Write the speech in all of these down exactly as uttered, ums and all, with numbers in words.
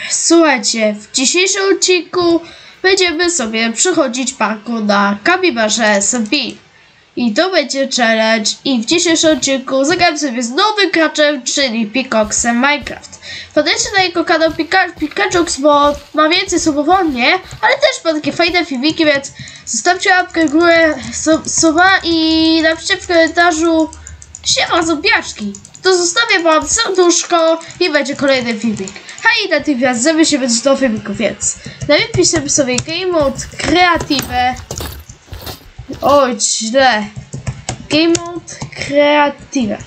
Słuchajcie, w dzisiejszym odcinku będziemy sobie przechodzić parkour na Kapibarze S M P. I to będzie challenge i w dzisiejszym odcinku zagram sobie z nowym graczem, czyli Pickaxem Minecraft. Podejdźcie na jego kanał Pikachu, bo ma więcej subów od mnie, ale też ma takie fajne filmiki, więc zostawcie łapkę w górę, suba i napiszcie w komentarzu siema zombiaczki. To zostawię wam serduszko i będzie kolejny filmik. Hej, natychmiast zajmę się więc do filmiku, więc najpierw piszemy sobie Game Mode Creative. Oj, źle. Game Mode Creative.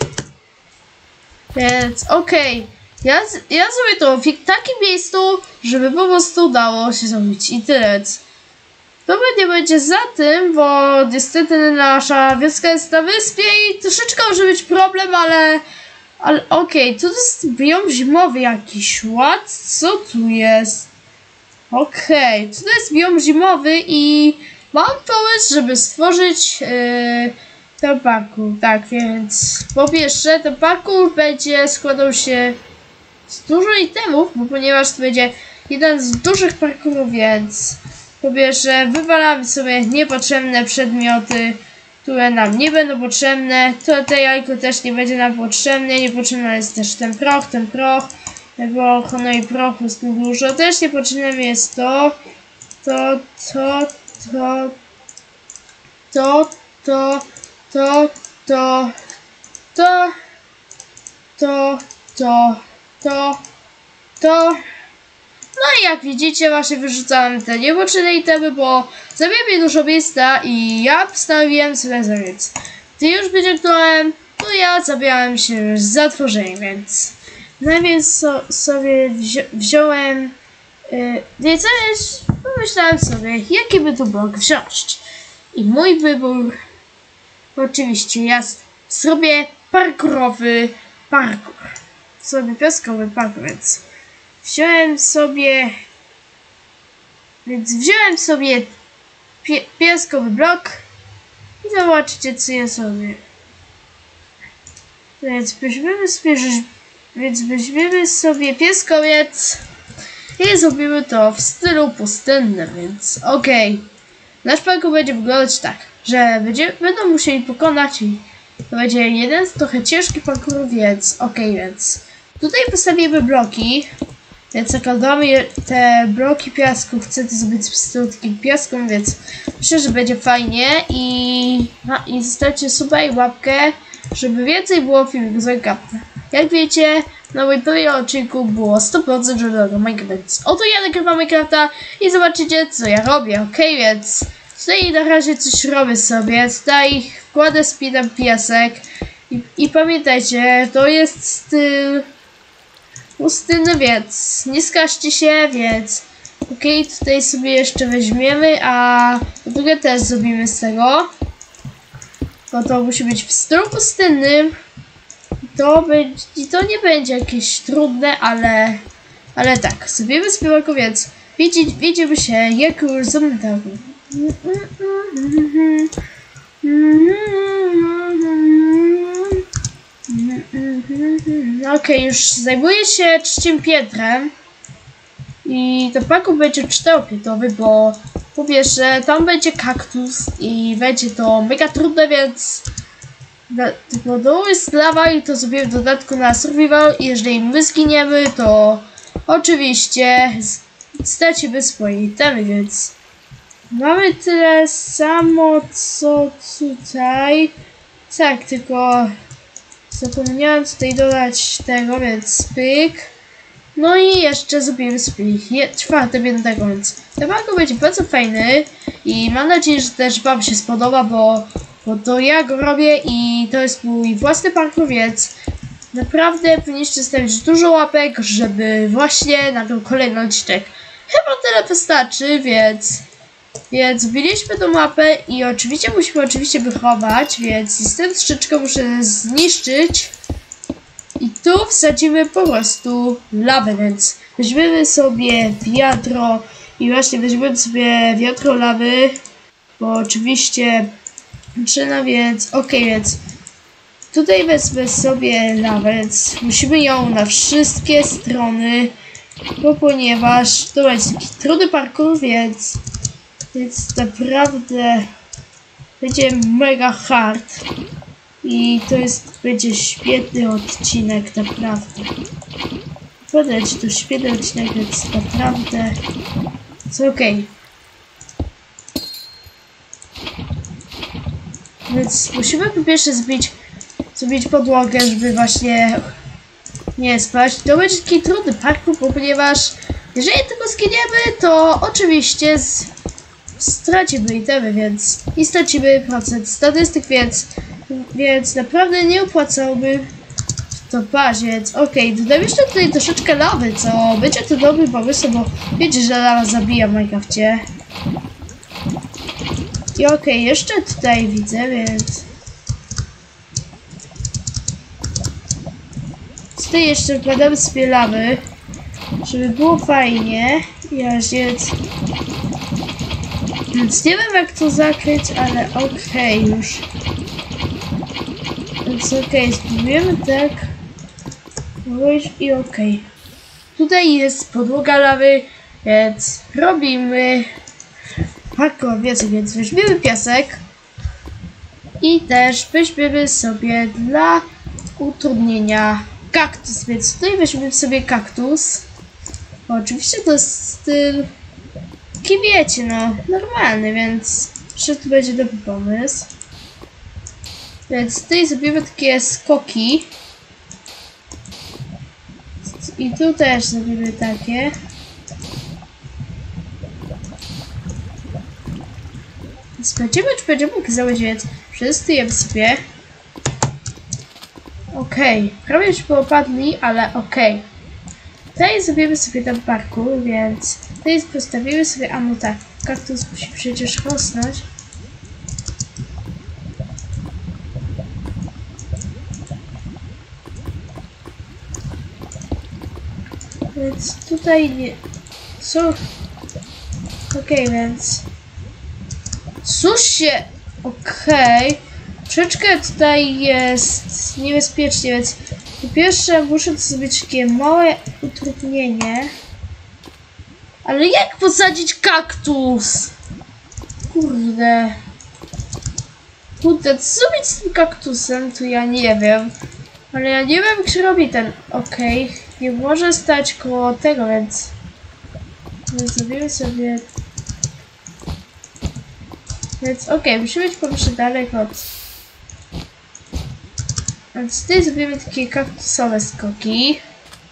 Więc okej. Okay. Ja, ja zrobię to w takim miejscu, żeby po prostu dało się zrobić i tyle. To nie będzie za tym, bo niestety nasza wioska jest na wyspie i troszeczkę może być problem, ale... Ale okej, okay, tu jest biom zimowy jakiś, what? Co tu jest? Okej, okay, tu jest biom zimowy i mam pomysł, żeby stworzyć yy, ten parkour. Tak, więc po pierwsze ten parkour będzie składał się z dużo itemów, bo ponieważ to będzie jeden z dużych parkourów, więc po pierwsze wywalamy sobie niepotrzebne przedmioty, które nam nie będą potrzebne. To te jajko też nie będzie nam potrzebne. Niepotrzebny jest też ten proch, ten proch. Bo no i prochu jest tu dużo. Też niepotrzebne jest to. To, to, to. To, to, to, to. To. To, to, to. To. No i jak widzicie, właśnie wyrzucałem te niepotrzebne itemy, bo zajmie dużo miejsca i ja postanowiłem sobie zabiec. Gdy już wyciągnąłem, to ja zabierałem się już za tworzenie, więc najpierw so, sobie wzi wziąłem yy, więc pomyślałem sobie, jaki by tu blok wziąć. I mój wybór oczywiście jest, zrobię parkurowy parkour. Zrobię piaskowy parkour, więc wziąłem sobie, więc wziąłem sobie pie, piaskowy blok i zobaczcie, co ja sobie. Więc weźmiemy sobie, więc weźmiemy sobie pieskowiec i zrobimy to w stylu pustynnym, więc okej. Okay. Nasz parkour będzie wyglądać tak, że będzie, będą musieli pokonać i to będzie jeden z trochę ciężkich parkourów, więc okej, okay, więc tutaj postawimy bloki. Więc zakładamy te bloki piasku, chcę to zrobić z takim piaskiem, więc myślę, że będzie fajnie i, a, i zostawcie suba i łapkę, żeby więcej było filmików z Minecrafta. Jak wiecie, na moim pierwszym odcinku było sto procent żadnego Minecrafta, więc oto ja nagrywam Minecrafta i zobaczycie, co ja robię, ok? Więc tutaj na razie coś robię sobie, tutaj wkładę speedem piasek i, i pamiętajcie, to jest styl pustyny, więc nie skażcie się, więc okej, okay, tutaj sobie jeszcze weźmiemy, a po drugie też zrobimy z tego, bo to musi być w stylu pustynnym. To, będzie, to nie będzie jakieś trudne, ale ale tak, zrobimy spiewaku, więc widzieć, widzimy się, jak już zamykamy. Okej, okay, już zajmuję się trzecim piętrem i to parkour będzie czteropiętrowy, bo po pierwsze tam będzie kaktus i będzie to mega trudne, więc do dołu jest lawa i to zrobimy w dodatku na survival i jeżeli my zginiemy, to oczywiście stracimy swoje itemy, więc mamy tyle samo co tutaj. Tak, tylko zapomniałem tutaj dodać tego, więc pyk. No i jeszcze zrobimy split czwarte piętego, więc ten parkour będzie bardzo fajny i mam nadzieję, że też wam się spodoba, bo, bo to ja go robię i to jest mój własny parkour, więc naprawdę powinniście stawić dużo łapek, żeby właśnie na ten kolejny odcinek. Chyba tyle wystarczy, więc Więc wbiliśmy tą mapę i oczywiście musimy oczywiście wychować, więc niestety troszeczkę muszę zniszczyć. I tu wsadzimy po prostu lawę, więc weźmiemy sobie wiadro i właśnie weźmiemy sobie wiadro lawy, bo oczywiście przyna, więc ok, więc tutaj wezmę sobie lawę, więc musimy ją na wszystkie strony Bo ponieważ to jest taki trudny parkour, więc, więc naprawdę będzie mega hard. I to jest, będzie świetny odcinek, naprawdę. Podać to świetny odcinek, więc naprawdę jest okej. Okay. Więc musimy po pierwsze zbić, zbić podłogę, żeby właśnie nie spać. To będzie taki trudny parkour, ponieważ jeżeli tego zginiemy, to oczywiście z, stracimy itemy, więc i stracimy procent statystyk, więc, więc naprawdę nie opłacałoby to paść, więc okej, okay. Dodam jeszcze tutaj troszeczkę lawy, co będzie to dobry pomysł, bo wiecie, że lawa zabija w Minecrafcie. I okej, okay, jeszcze tutaj widzę, więc tutaj jeszcze wkładamy sobie lawy, żeby było fajnie. Ja więc... więc nie wiem jak to zakryć, ale okej okay, już. Więc okej, okay, spróbujemy tak. I okej. Okay. Tutaj jest podłoga lawy, więc robimy parkour, wiecie, więc weźmiemy piasek i też weźmiemy sobie dla utrudnienia kaktus, więc tutaj weźmiemy sobie kaktus. Bo oczywiście to jest styl, taki wiecie, no, normalny, więc że to będzie dobry pomysł. Więc tutaj zrobimy takie skoki. I tu też zrobimy takie. Sprawdzimy, czy będzie mógł założyć, więc przetestujemy sobie. Okej, okay. Prawie już było padli, ale okej. Okay. Tutaj zrobimy sobie ten parkour, więc tutaj postawimy sobie, a no tak, kaktus musi przecież rosnąć. Więc tutaj nie... Co? Okej, okay, więc... Cóż się... Okej. Okay. Troszeczkę tutaj jest niebezpiecznie, więc po pierwsze muszę zrobić takie małe utrudnienie. Ale jak posadzić kaktus? Kurde. Kurde, co zrobić z tym kaktusem, to ja nie wiem. Ale ja nie wiem, jak się robi ten... Okej. Okay. Nie może stać koło tego, więc... więc zrobimy sobie... Więc okej, okay, musimy być po prostu daleko od... Więc tutaj zrobimy takie kaktusowe skoki.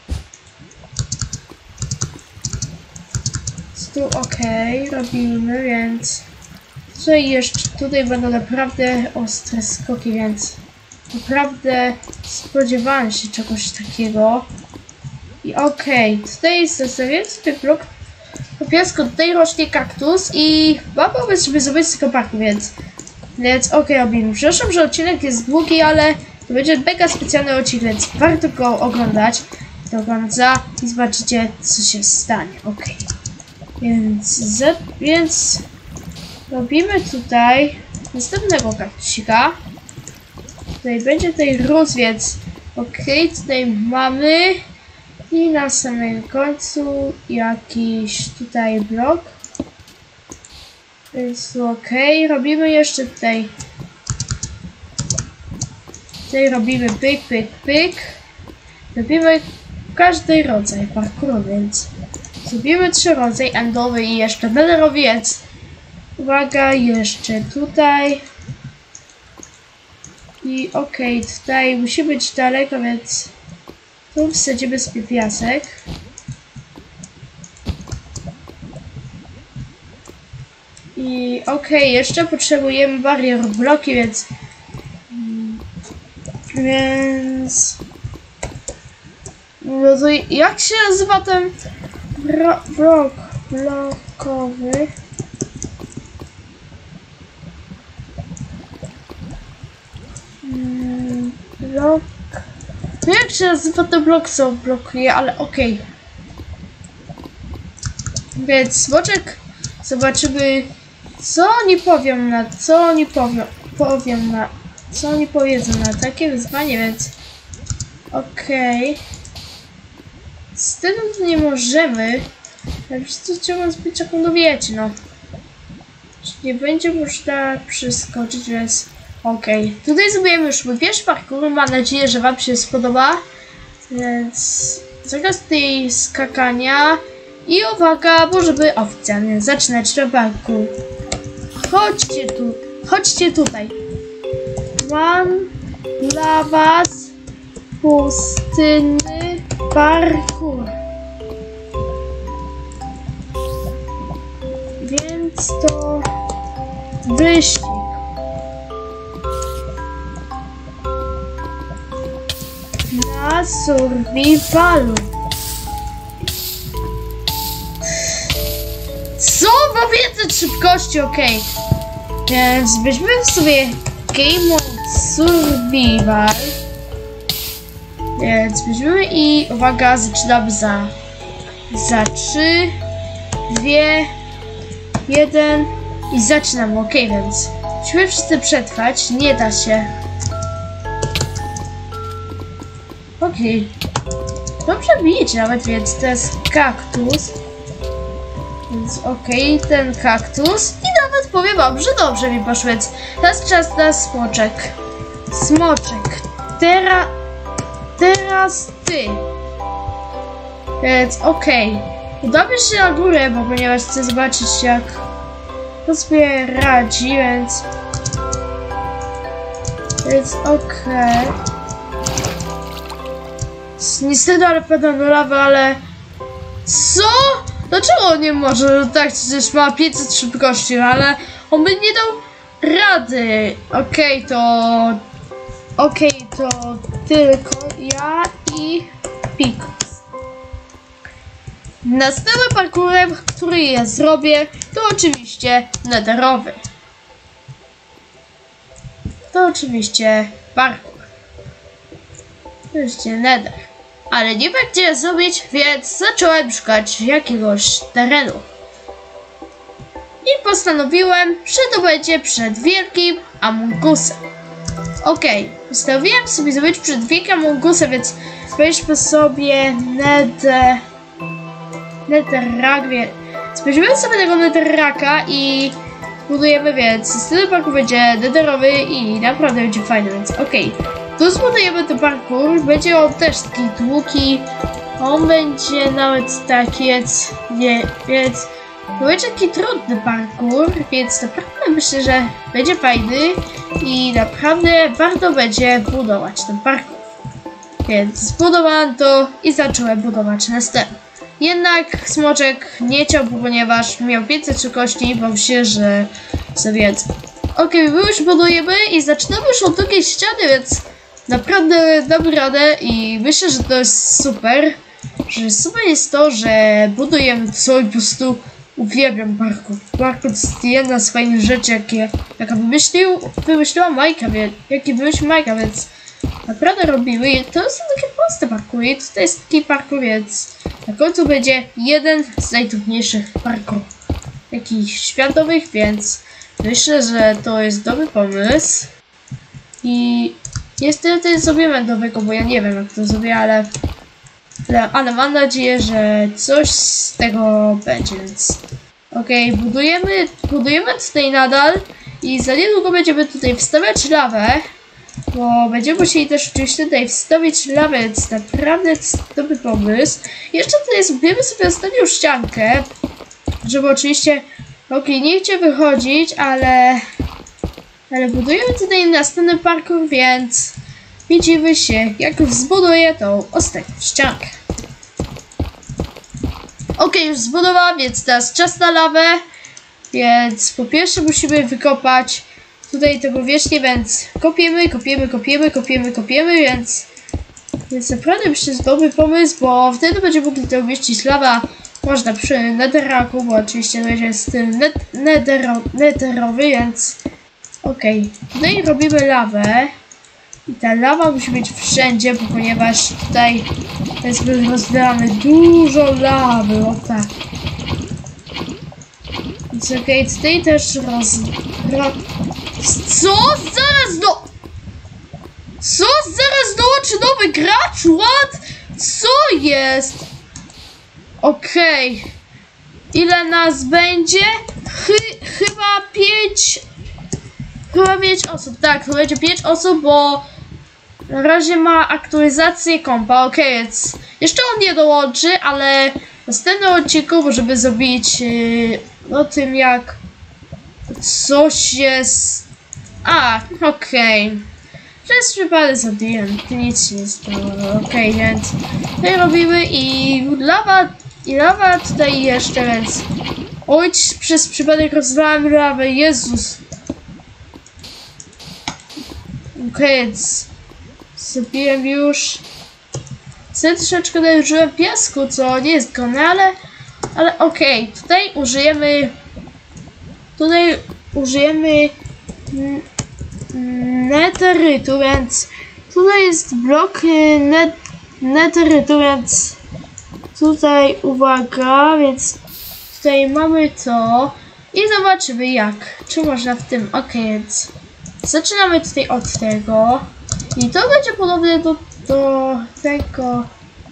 Tu okej, okay, robimy, więc... Tutaj jeszcze, tutaj będą naprawdę ostre skoki, więc... Naprawdę spodziewałem się czegoś takiego. I okej, okay, tutaj zostawiłem sobie blok po piasku, tutaj rośnie kaktus i mam pomysł, żeby zrobić tylko parku, więc... Więc okej, okay, robimy. Przepraszam, że odcinek jest długi, ale to będzie mega specjalny odcinek, więc warto go oglądać do końca i zobaczycie, co się stanie. Okej. Okay. Więc, za, więc robimy tutaj następnego kaktusika. Tutaj będzie tutaj rósł, więc okej, okay, tutaj mamy i na samym końcu jakiś tutaj blok. Więc okej, okay. Robimy jeszcze tutaj. Tutaj robimy pyk, pyk, pyk. Robimy każdy rodzaj parkouru, więc zrobimy trzy rodzaje endowy i jeszcze netherowy, więc uwaga, jeszcze tutaj. I okej, okay, tutaj musi być daleko, więc tu wsadzimy sobie piasek. I okej, okay, jeszcze potrzebujemy barier bloki, więc więc no to jak się nazywa ten blok blokowy? Hmm, blok. No jak się nazywa ten blok, co blokuje, ale okej. Okay. Więc smoczek, zobaczymy, co oni powią na, co oni powią, powią na, co oni powiedzą na takie wyzwanie, więc okej. Okay. z tym nie możemy. Ale wszyscy chciałbym zbyć jaką dowiecie, no. Nie będzie można przeskoczyć, więc okej. Okay. Tutaj zrobimy już mój pierwszy parkour. Mam nadzieję, że wam się spodoba. Więc zakaz tej skakania. I uwaga, bo żeby oficjalnie zaczynać ten parkour. Chodźcie tu. Chodźcie tutaj. Mam dla was pustynny parkour. Więc to wyścig. Na survivalu. Co? Mam więcej szybkości, okej. Okay. Więc weźmiemy sobie Game Mode Survival. Więc weźmiemy i uwaga, zaczynamy za za trzy, dwie, jeden i zaczynamy, ok, więc musimy wszyscy przetrwać, nie da się. Ok, dobrze widzicie nawet, więc to jest kaktus. Więc ok, ten kaktus i nawet powiem wam, że dobrze mi poszło, więc teraz czas na smoczek. Smoczek, Tera, teraz ty. Więc okej, okay. Udamy się na górę, bo ponieważ chcę zobaczyć jak to sobie radzi, więc więc okej. Okay. Niestety, ale padam do lawy, ale co? Dlaczego on nie może? Tak, przecież ma pięćset szybkości, ale on by nie dał rady. Okej, okay, to okej, okay, to tylko ja i Pikus. Następnym parkurem, który ja zrobię, to oczywiście netherowy. To oczywiście parkur. Oczywiście nether. Ale nie wiem gdzie zrobić, więc zacząłem szukać jakiegoś terenu. I postanowiłem, że to będzie przed wielkim Among Usem. Okej, okay. Postanowiłem sobie zrobić przed wielkim Among Usem, więc weźmy sobie nether... Netherrack, więc weźmiemy sobie tego netherracka i budujemy, więc ten parkour będzie netherowy i naprawdę będzie fajny, więc okej. Okay. Tu zbudujemy ten parkour, będzie on też taki długi, on będzie nawet taki, więc nie, więc to będzie taki trudny parkour, więc naprawdę myślę, że będzie fajny i naprawdę warto będzie budować ten parkour. Więc zbudowałem to i zacząłem budować następny. Jednak smoczek nie chciał, ponieważ miał pięćset szybkości i bał się, że za więcej. Okej, my już budujemy i zaczynamy już od drugiej ściany, więc naprawdę damy radę i myślę, że to jest super. Że super jest to, że budujemy coś, po prostu uwielbiam parkour. Parkour to jest jedna z fajnych rzeczy, jakie jaka wymyślił, wymyśliła Majka, więc jaki wymyślił Majka, więc naprawdę robimy i to są takie proste parkury. I tutaj jest taki parkour, więc na końcu będzie jeden z najtrudniejszych parkurów takich światowych, więc myślę, że to jest dobry pomysł. I niestety zrobimy nowego, bo ja nie wiem jak to zrobię, ale, ale, ale mam nadzieję, że coś z tego będzie, więc okej, okay, budujemy, budujemy tutaj nadal i za niedługo będziemy tutaj wstawiać lawę. Bo będziemy musieli też oczywiście tutaj wstawić lawę, więc naprawdę jest dobry pomysł. Jeszcze tutaj zrobimy sobie ostatnią ściankę, żeby oczywiście, okej, okay, nie chcę wychodzić, ale, ale budujemy tutaj następny parkour, więc widzimy się, jak już zbuduję tą ostatnią ściankę. Okej, okay, już zbudowałam, więc teraz czas na lawę, więc po pierwsze musimy wykopać tutaj tego wierzchnie, więc kopiemy, kopiemy, kopiemy, kopiemy, kopiemy, więc więc naprawdę myślę, że jest dobry pomysł, bo wtedy będziemy mogli to umieścić lawa, można przy netherracku, bo oczywiście będzie z tym net, nethero, netherowy, więc okej, okay. Tutaj robimy lawę i ta lawa musi być wszędzie, bo ponieważ tutaj jest rozwalane dużo lawy, o tak. Więc okej, okay, tutaj też roz... Ro... Co? Zaraz do... Co? Zaraz dołączy nowy gracz? What? Co jest? Okej. Okay. Ile nas będzie? Chy chyba pięć... Chyba pięć osób. Tak, to będzie pięć osób, bo na razie ma aktualizację kompa. Okej, okay, więc jeszcze on nie dołączy, ale w następnym odcinku możemy zrobić yy, o tym, jak coś jest... A, okej. Okay. Przez przypadek zrobiłem, nic się nie stało. Okej, okay, więc tutaj robimy i lawa, i lawa tutaj jeszcze, więc... Oj, przez przypadek rozlałem lawę, Jezus. Okej, okay, więc zrobiłem już... Chcę troszeczkę dołożyłem piasku, co nie jest godne, ale... Ale okej, okay, tutaj użyjemy... Tutaj użyjemy... Netherytu, więc tutaj jest blok net, netherytu, więc tutaj uwaga, więc tutaj mamy to i zobaczymy jak, czy można w tym, ok, więc zaczynamy tutaj od tego i to będzie podobne do, do tego,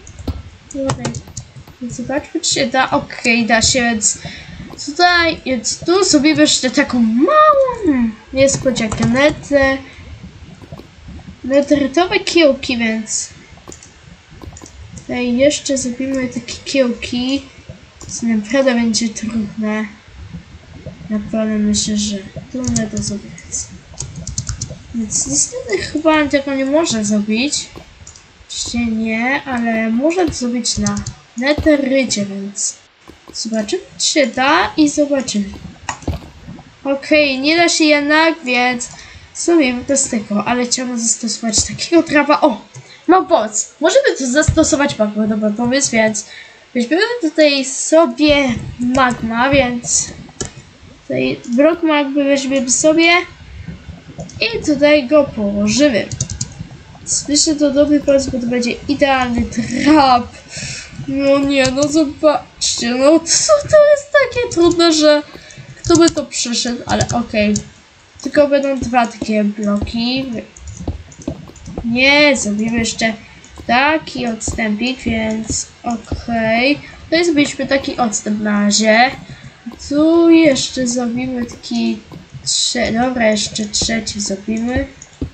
więc zobaczmy czy się da, ok, da się, więc tutaj, więc tu zrobimy jeszcze taką małą niespodziankę, netę, netherytowe kiełki, więc tutaj jeszcze zrobimy takie kiełki, co naprawdę będzie trudne. Naprawdę myślę, że trudne do zrobienia. Więc niestety chyba tego nie może zrobić. Oczywiście nie, ale można to zrobić na netherycie, więc zobaczymy czy się da i zobaczymy. Okej, okay, nie da się jednak, więc zrobimy to z tego, ale chciałbym zastosować takiego trawa. O! Mam pomysł! Możemy tu zastosować magmę, dobry pomysł, więc weźmiemy tutaj sobie magma, więc tutaj blok magmy weźmiemy sobie i tutaj go położymy. Myślę, że to dobry pomysł, bo to będzie idealny trap. No nie, no zobaczcie, no to, to jest takie trudne, że kto by to przyszedł, ale okej. Okay. Tylko będą dwa takie bloki. Nie, zrobimy jeszcze taki odstępik, więc okej. Okay. Tutaj zrobiliśmy taki odstęp na razie. Tu jeszcze zrobimy taki... Trze Dobra, jeszcze trzeci zrobimy.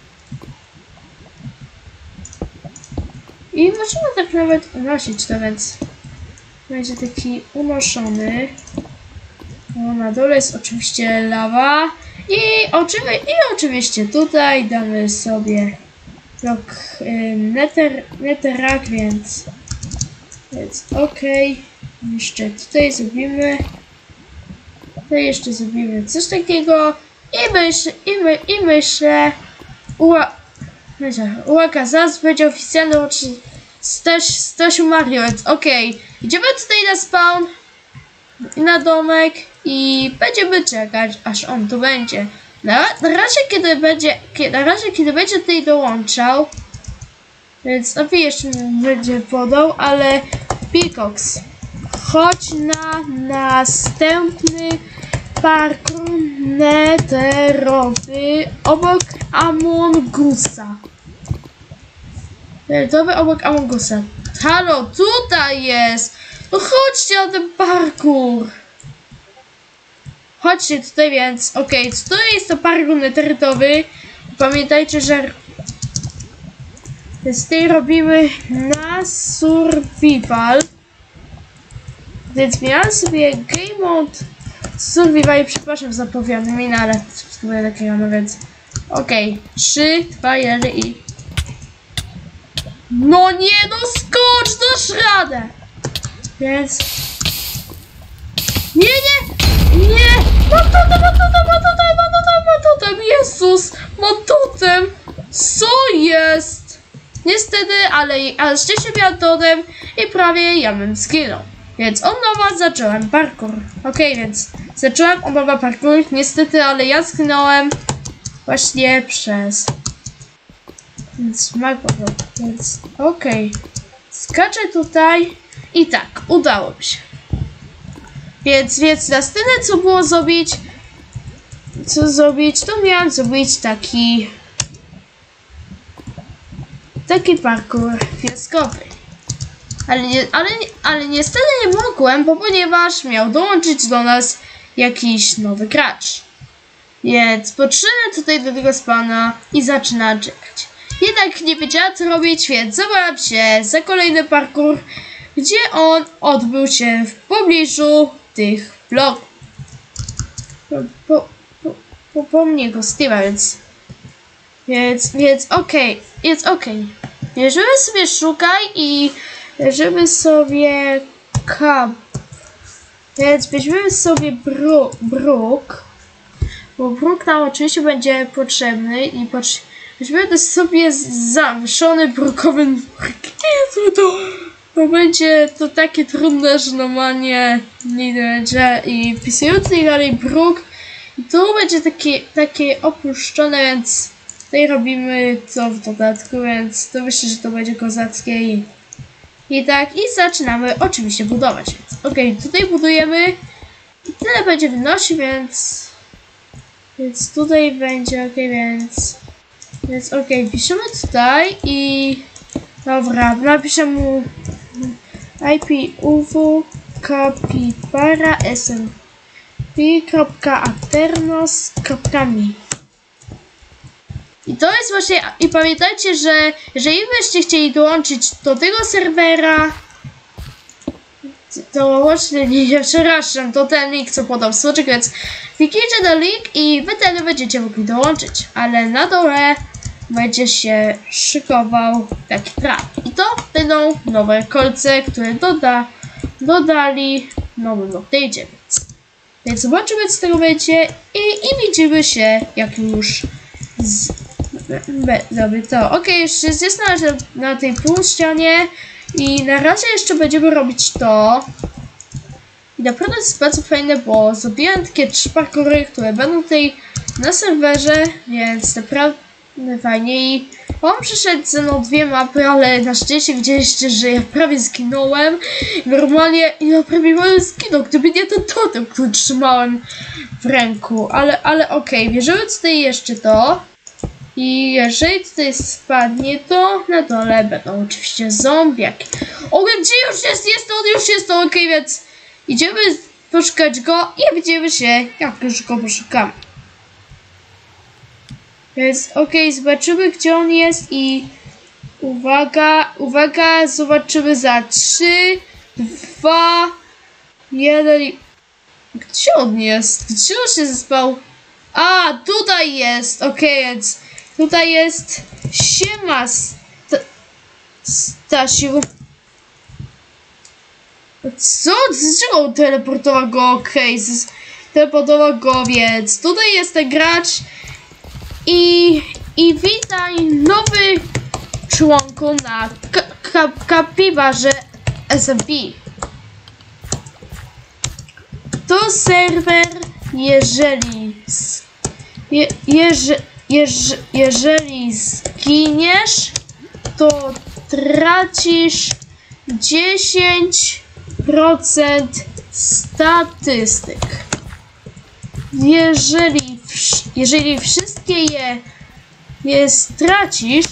I możemy tak nawet unosić to, więc będzie taki unoszony. O, na dole jest oczywiście lawa. I, oczywi i oczywiście tutaj damy sobie blok y, nether, netherak, więc, więc okej. Okay. Jeszcze tutaj zrobimy. Tutaj jeszcze zrobimy coś takiego. I myślę, i, my, i myślę, uła, myślę, uwaga, zaraz będzie oficjalny Staś, Stasiu Mario, więc okej. Okay. Idziemy tutaj na spawn, na domek i będziemy czekać, aż on tu będzie. Na, na razie, kiedy będzie, kiedy, na razie, kiedy będzie tutaj dołączał, więc no jeszcze będzie podał, ale Pikox, chodź na następny parkour netherowy obok Amongusa. Netherowy obok Amongusa. Halo, tutaj jest! No chodźcie na ten parkour! Chodźcie tutaj, więc okej, okay, tutaj jest to parkour netherytowy. Pamiętajcie, że więc tutaj robimy na survival. Więc miałem sobie game mode survival, przepraszam za powiadanie mi, ale spróbuję takiego, no więc okej, okay. trzy, dwa, jeden i no nie, no skocz, dasz radę! Więc nie, nie, nie! Mam totem, mam totem, mam totem, mam totem, mam totem! Jezus! Mam totem! Co jest? Niestety, ale, ale szczęście miałem totem i prawie ja bym zginął. Więc od nowa zacząłem parkour. Okej, okay, więc zacząłem od nowa parkour. Niestety, ale ja zginąłem właśnie przez... Więc magma, więc okej. Okay. Skaczę tutaj i tak, udało mi się. Więc, więc następne co było zrobić, co zrobić, to miałem zrobić taki, taki parkour piaskowy. Ale, nie, ale, ale niestety nie mogłem, bo ponieważ miał dołączyć do nas jakiś nowy gracz. Więc podszedłem tutaj do tego spawna i zaczynam czekać. Jednak nie wiedziała co robić, więc zabrałam się za kolejny parkour, gdzie on odbył się w pobliżu tych bloków. Po, po, po, po, po mnie go Steve'a, więc... Więc, więc okej, okay, więc okej. Okay. Bierzemy sobie szukaj i bierzemy sobie kap. Więc weźmiemy sobie bru, bruk. Bo bruk nam oczywiście będzie potrzebny i potrze weźmiemy sobie zawieszony brukowy nurk. Jezu, to, to będzie to takie trudne, że normalnie nie będzie. I wpisując dalej bruk, tu będzie takie, takie opuszczone, więc tutaj robimy to w dodatku, więc to myślę, że to będzie kozackie i, i tak. I zaczynamy oczywiście budować. Ok, tutaj budujemy i tyle będzie wynosić, więc więc tutaj będzie ok, więc więc ok, piszemy tutaj i dobra, napiszę mu I P U W capybara smp kropka aternos kropka mi. I to jest właśnie, i pamiętajcie, że jeżeli byście chcieli dołączyć do tego serwera, to właśnie nie przepraszam, to ten link co podał Soczek, więc kliknijcie na link i wy wtedy będziecie mogli dołączyć, ale na dole będzie się szykował taki trap. I to będą nowe kolce, które doda, dodali w nowym update'cie, więc, więc zobaczymy co z tego będzie i, i widzimy się jak już z, Dobra, to ok, jeszcze jest na razie na tej półścianie i na razie jeszcze będziemy robić to. I naprawdę jest bardzo fajne, bo zrobiłem takie trzy parkury, które będą tutaj na serwerze, więc naprawdę fajnie. I on przyszedł ze mną dwie mapy, ale na szczęście widzieliście, że ja prawie zginąłem. Normalnie ja prawie bym zginął, gdyby nie ten totem, który trzymałem w ręku. Ale, ale okej, okay, bierzemy tutaj jeszcze to. I jeżeli tutaj spadnie, to na dole będą oczywiście zombiaki. O, gdzie już jest? Jest to, już jest to, okej, okay, więc idziemy poszukać go i widzimy się, jak już go poszukamy. Więc okej, okay, zobaczymy gdzie on jest i uwaga, uwaga, zobaczymy za trzy, dwa, jeden i... Gdzie on jest? Gdzie on się zespał? A, tutaj jest, okej, okay, więc tutaj jest siema Sta Stasiu. Co? Dlaczego on teleportował go? Okej, okay, teleportował go, więc tutaj jest ten gracz i, i witaj nowy członku na Capibarze S M P. To serwer, jeżeli je, jeże, jeże, jeżeli zginiesz, to tracisz dziesięć procent statystyk. Jeżeli, jeżeli wszystkie je, je stracisz,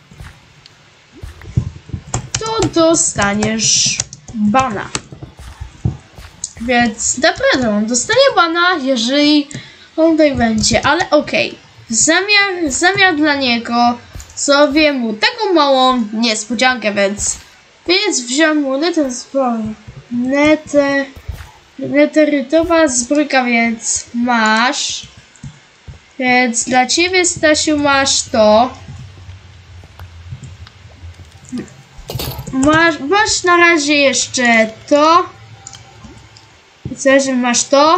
to dostaniesz bana. Więc naprawdę on dostanie bana, jeżeli on tutaj będzie, ale okej. Okay. Zamiar, zamiar dla niego zrobię mu taką małą niespodziankę, więc więc wziąłem mu netę netę neterytowa zbrójka, więc masz. Więc dla ciebie, Stasiu, masz to. Masz, masz na razie jeszcze to. Że masz to.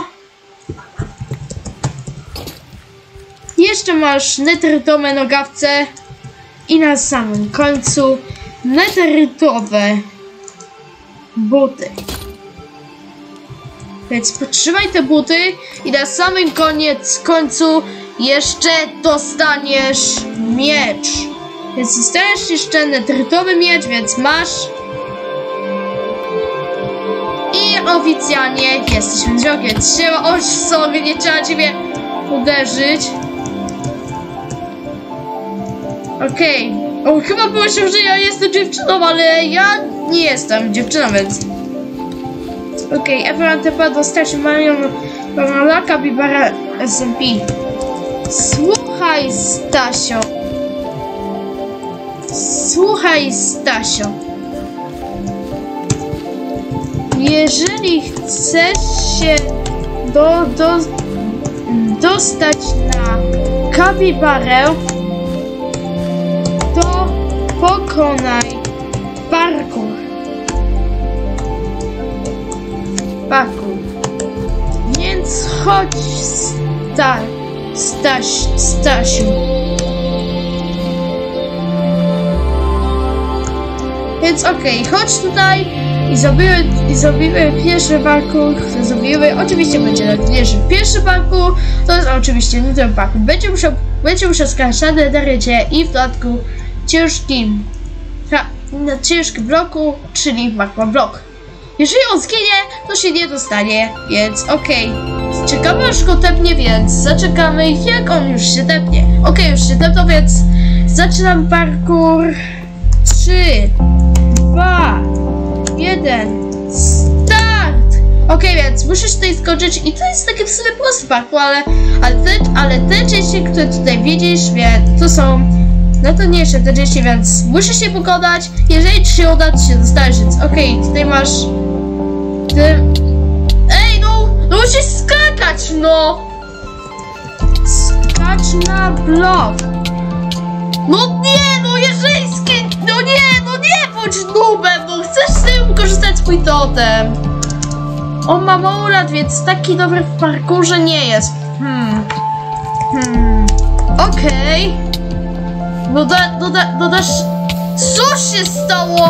Jeszcze masz neterytowe nogawce. I na samym końcu neterytowe buty. Więc potrzymaj te buty i na samym koniec końcu jeszcze dostaniesz miecz. Więc dostaniesz jeszcze neterytowy miecz, więc masz. I oficjalnie jesteś wędrowkiem, więc trzeba oś sobie, nie trzeba ciebie uderzyć. Okej, okay, O, chyba pomyślał, że ja jestem dziewczyną, ale ja nie jestem dziewczyną, więc... Okej, okay, Everyone T P dostać Marion Pamela Capybara S M P. Słuchaj, Stasio. Słuchaj, Stasio. Jeżeli chcesz się do, do, dostać na kapibarę, to pokonaj parkour. Parkour. Więc chodź, sta, Staś, Stasiu. Więc okej, okay, chodź tutaj i zrobimy, i zrobimy pierwszy parkour, który zrobimy. Oczywiście będzie najtrudniejszy pierwszy parkour, to jest oczywiście nie ten parkour. Będzie musiał, będzie musiał skracać na nederycie i w dodatku ciężkim, ha, na ciężkim bloku, czyli magma blok. Jeżeli on zginie, to się nie dostanie, więc okej. Okay. Czekamy aż go tepnie, więc zaczekamy jak on już się tepnie. Okej, okay, już się tepnął, więc zaczynam parkour. trzy, dwa, jeden, start! Okej, okay, więc musisz tutaj skoczyć i to jest taki w sumie prosty parkour, ale, ale, te, ale te części, które tutaj widzisz, więc to są najtrudniejsze te części, więc musisz się pokonać. Jeżeli ci się uda, to się dostaniesz, więc okej, okay, tutaj masz... Ty... Ej, no! No musisz skakać, no! Skacz na blok. No nie, no jeżeli ski... No nie, no nie bądź nubem, no chcesz sobie wykorzystać swój totem. On ma mało lat, więc taki dobry w parkurze nie jest. Hmm. Hmm. Okej. Okay. No da, no da, no dasz... Co się stało?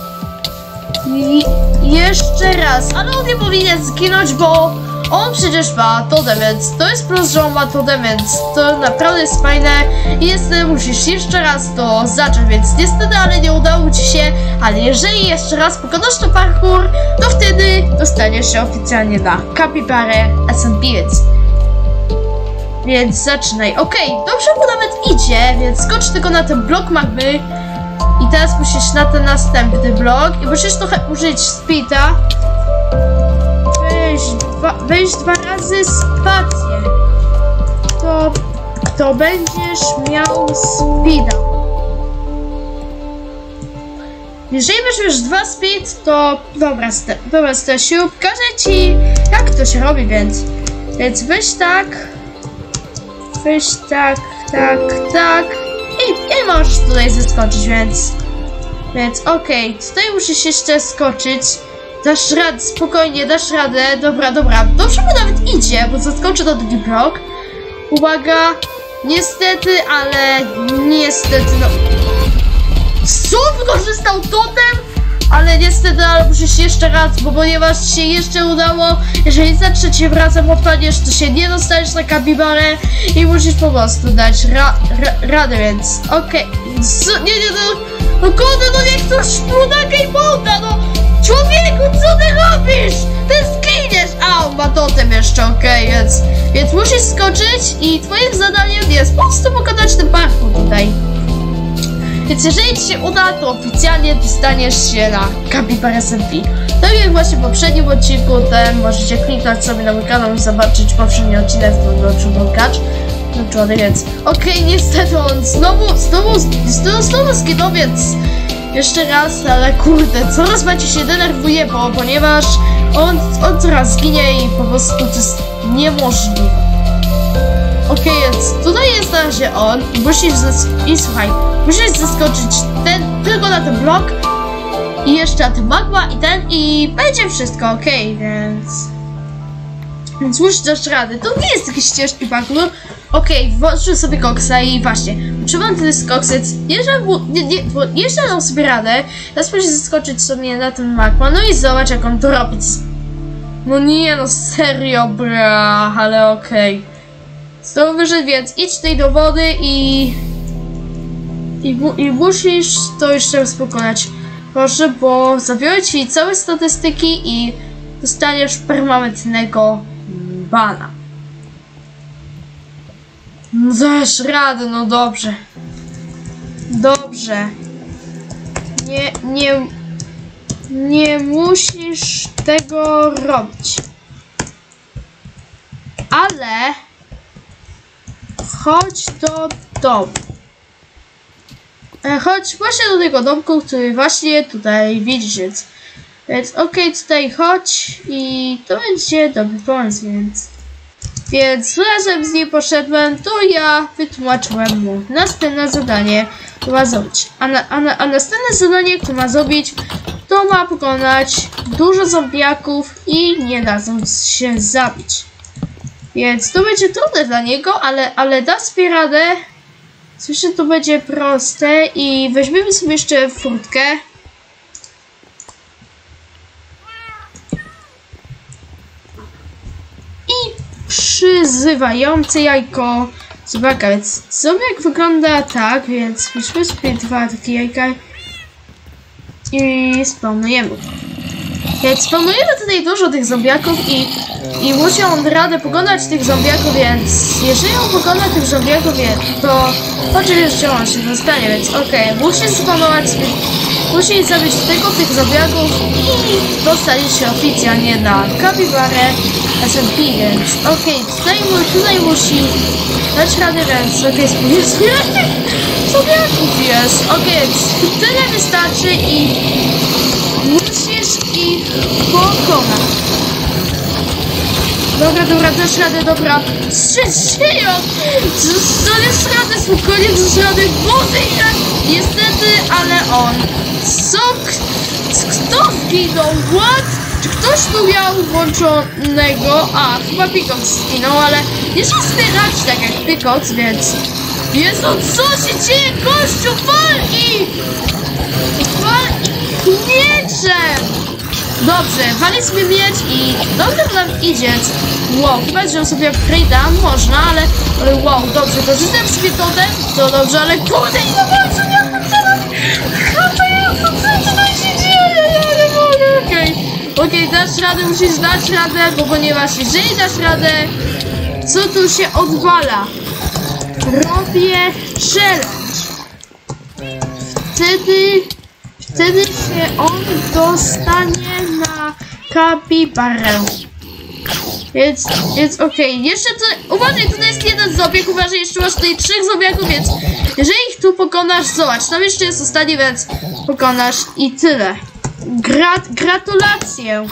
I jeszcze raz, ale on nie powinien zginąć, bo on przecież ma totem, więc to jest plus, że on ma totem, więc to naprawdę jest fajne. I niestety musisz jeszcze raz to zacząć, więc niestety, ale nie udało ci się. Ale jeżeli jeszcze raz pokonasz to parkour, to wtedy dostaniesz się oficjalnie na kapibarę S M P, więc... Więc zaczynaj. Okej, okay, dobrze mu nawet idzie, więc skocz tylko na ten blok magmy. I teraz musisz na ten następny blok i musisz trochę użyć speeda. Weź dwa, weź dwa razy spację. To, to będziesz miał speeda. Jeżeli weźmiesz dwa speed, to dobra, dobra Stasiu, pokażę ci jak to się robi, więc Więc weź tak. Weź tak, tak, tak. I, i możesz tutaj zeskoczyć, więc... Więc okej, okay. Tutaj musisz jeszcze skoczyć. Dasz radę, spokojnie, dasz radę. Dobra, dobra. Dobrze mu nawet idzie, bo zaskoczy do drugi blok. Uwaga. Niestety, ale... Niestety, no... Co? Wykorzystał totem? Ale niestety, ale musisz jeszcze raz, bo ponieważ ci się jeszcze udało, jeżeli za trzecim razem odpadniesz, to się nie dostaniesz na kapibarę i musisz po prostu dać ra, ra, radę, więc okej. Okay. Nie, nie, no, no kurde, no niech ktoś na game moda, no człowieku, co ty robisz? Ty zginiesz! A, on ma totem jeszcze, okej, okay, więc, więc musisz skoczyć i twoim zadaniem jest po prostu pokonać ten parkour tutaj. Więc jeżeli ci się uda, to oficjalnie dostaniesz się na Capybara S M P. Tak jak właśnie w poprzednim odcinku, ten możecie kliknąć sobie na mój kanał i zobaczyć poprzedni odcinek, w którym gracz włączony, więc okej, okay, niestety on znowu, znowu, znowu, znowu zginął, więc jeszcze raz, ale kurde, coraz bardziej się denerwuje, bo ponieważ on, on coraz ginie i po prostu to jest niemożliwe. Okej, okay, więc tutaj jest na razie on i musisz i słuchaj, musisz zaskoczyć ten, tylko na ten blok i jeszcze na ten magma i ten i będzie wszystko okej, okay, więc więc musisz dać radę. To nie jest jakiś ciężki parkour. Okej, okay, włączyłem sobie koksa i właśnie, utrzymam ten kokset, jeszcze, nie, nie, jeszcze dam sobie radę, teraz musisz zaskoczyć sobie na ten magma, no i zobacz jak on to robi. No nie, no serio, bra, ale okej. Okay. Znowu wyżej, więc idź tutaj do wody i... I, i musisz to jeszcze raz pokonać. Proszę, bo zabiorę ci całe statystyki i dostaniesz permanentnego bana. No dasz radę, no dobrze. Dobrze. Nie, nie, nie musisz tego robić. Ale chodź do domu. Chodź właśnie do tego domku, który właśnie tutaj widzisz. Więc okej, okay, tutaj chodź i to będzie dobry pomysł, więc... Więc razem z nim poszedłem, to ja wytłumaczyłem mu następne zadanie, które ma zrobić. A, na, a, na, a następne zadanie, które ma zrobić, to ma pokonać dużo zombiaków i nie dadzą się zabić. Więc to będzie trudne dla niego, ale, ale da sobie radę. Słyszę, to będzie proste i weźmiemy sobie jeszcze furtkę. I przyzywające jajko zombiaka, więc zombiak wygląda tak, więc weźmy sobie dwa takie jajka i spełnujemy. Więc spełnujemy tutaj dużo tych zombiaków i, i musi on radę pokonać tych zombiaków, więc jeżeli on pokona tych zombiaków, to oczywiście on się dostanie, więc okej, okay, musi spawnować, musi zabić tylko tych zombiaków i dostanie się oficjalnie na kapibarę S M P, więc okej, okay, tutaj, tutaj musi dać radę, więc okej, okay, spójrzmy ile tych zombiaków jest, okej, okay, więc tyle wystarczy i musisz ich pokonać. Dobra, dobra, dasz radę, dobra. Strzelił! Dajesz radę, spokojnie, dasz radę. Boże, jak... Niestety, ale on... Co? Kto zginął? What? Czy ktoś tu miał włączonego? A, chyba Pikox zginął, ale nie trzeba wspierać tak jak Pikox, więc... Jezu, co się dzieje? Gościu, wal i... Wal i mieczem! Dobrze, wali sobie miecz i dobrze nam idzie. Wow, chyba wziął sobie upgrade'a, można, ale, ale wow, dobrze, to rzucam sobie totem, to dobrze, ale kurde, nie zobaczę, jak to co tutaj się dzieje, ja nie mogę, okej. Okay. Okej, okay, dasz radę, musisz dać radę, bo ponieważ jeżeli dasz radę, co tu się odwala? Robię challenge. Wtedy... Wtedy się on dostanie na kapibarę. Więc, więc okej, okay. Jeszcze tu, uważaj, tutaj jest jeden zombiak, uważaj, jeszcze masz tutaj trzech zombiaków, więc jeżeli ich tu pokonasz, zobacz, tam jeszcze jest ostatni, więc pokonasz i tyle. Grat, gratulacje.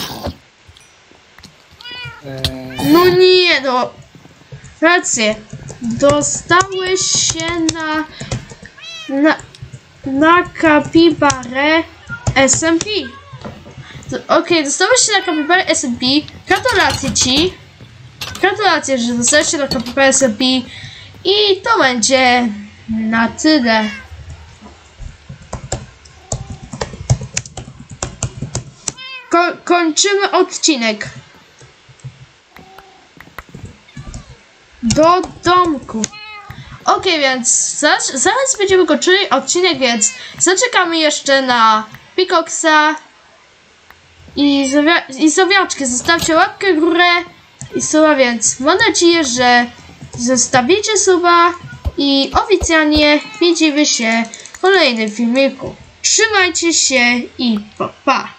No nie, no. Rację. Dostałeś się na... na... na kapibarę S M P. Okej, okay, dostałeś się na kapibarę S M P. Gratulacje ci. Gratulacje, że dostałeś się na kapibarę S M P. I to będzie na tyle. Ko kończymy odcinek. Do domku. Okej, okay, więc zaraz, zaraz będziemy kończyli odcinek, więc zaczekamy jeszcze na Pikoxa i, zowia i zowiaczkę. Zostawcie łapkę w górę i suba, więc mam nadzieję, że zostawicie suba i oficjalnie widzimy się w kolejnym filmiku. Trzymajcie się i pa pa!